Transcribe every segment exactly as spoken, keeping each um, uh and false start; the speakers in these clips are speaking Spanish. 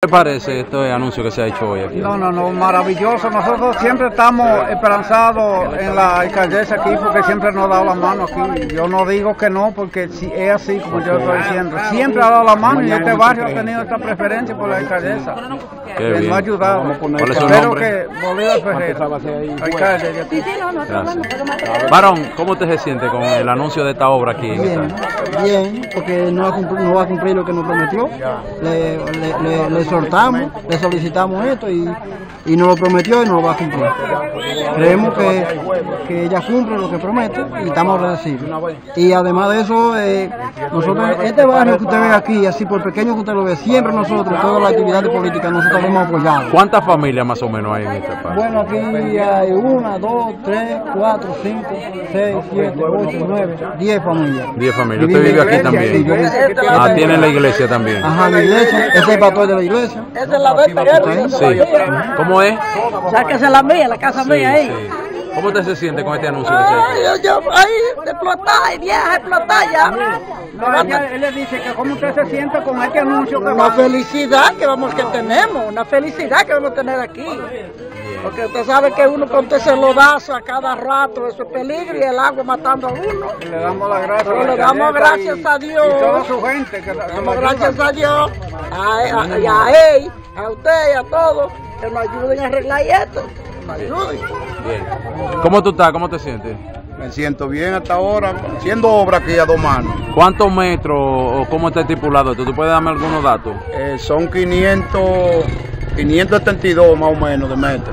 te parece este anuncio que se ha hecho hoy aquí? No, no, no, maravilloso. Nosotros siempre estamos esperanzados en la alcaldesa aquí porque siempre nos ha dado la mano aquí. Yo no digo que no porque si es así como yo estoy diciendo. Siempre ha dado la mano y este barrio ha tenido esta preferencia por la alcaldesa. Qué que bien. nos ha ayudado. ¿Cuál es su Espero nombre? que Bolívar Ferreira, alcalde de aquí. Gracias. Varón, ¿cómo te se siente con el anuncio de esta obra aquí? En Bien, esta? bien, porque no va, a cumplir, no va a cumplir lo que nos prometió. Le, le, le, le exhortamos, le solicitamos esto y, y nos lo prometió y no lo va a cumplir. Creemos que, que ella cumple lo que promete y estamos agradecidos. Y además de eso, eh, nosotros, este barrio que usted ve aquí, así por pequeño que usted lo ve, siempre nosotros, todas las actividades políticas, nosotros hemos apoyado. ¿Cuántas familias más o menos hay en este parque? Bueno, aquí hay una, dos, tres, cuatro, cinco, seis, siete, ocho, nueve, diez familias. Diez familias. ¿Usted vive aquí también? Ah, tiene la iglesia también. Ajá, la iglesia, ese es el pastor de la iglesia. Esa es la de Peguero. Sí. ¿Cómo es? O sea, que esa es la mía, la casa Sí, mía ahí. sí. ¿Cómo te se siente con este anuncio que se ha Ay, hecho? yo, yo, ahí, explotar, vieja, explotar ya. No, ella- él le dice que cómo usted se siente con este anuncio que Una va. felicidad que vamos que tenemos, una felicidad que vamos a tener aquí. Porque usted sabe que uno con ese lodazo a cada rato, eso es peligro y el agua matando a uno. Le damos las gracias. Pero a la le damos alcaldesa gracias y- a Dios. Y toda su gente que, que Damos nos gracias ayuda. a Dios, a, a, y a él, a usted y a todos, que nos ayuden a arreglar esto. Que nos ayuden. Bien. ¿Cómo tú estás? ¿Cómo te sientes? Me siento bien hasta ahora, haciendo obra aquí a dos manos. ¿Cuántos metros o cómo está estipulado esto? ¿Tú puedes darme algunos datos? Eh, son quinientos, quinientos setenta y dos más o menos de metros.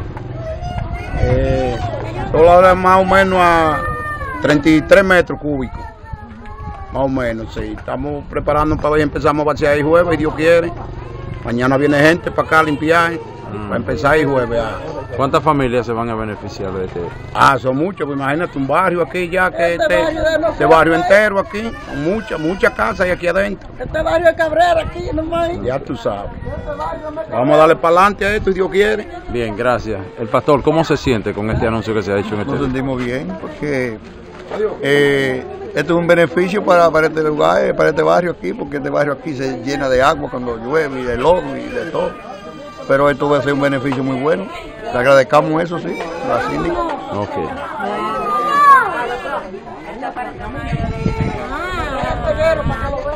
Eh, solo ahora más o menos a treinta y tres metros cúbicos. Más o menos, sí. Estamos preparando para ver, empezamos a vaciar el jueves, y Dios quiere. Mañana viene gente para acá a limpiar, Mm. para empezar el jueves. Ah, ¿Cuántas familias se van a beneficiar de este? ah son muchos, pues imagínate un barrio aquí ya, que Este este, barrio de nosotros. este barrio entero aquí, con muchas, muchas casas y aquí adentro. Este barrio de Cabrera aquí, nomás. Ya tú sabes. Este barrio me- Vamos a darle para adelante a esto, si Dios quiere. Bien, gracias. El pastor, ¿cómo se siente con este anuncio que se ha hecho en Nos este? sentimos bien porque eh, esto es un beneficio para, para este lugar, eh, para este barrio aquí, porque este barrio aquí se llena de agua cuando llueve y de lodo y de todo. Pero esto va a ser un beneficio muy bueno. Le agradecamos eso, sí, a la síndica. Ok. Peguero para que lo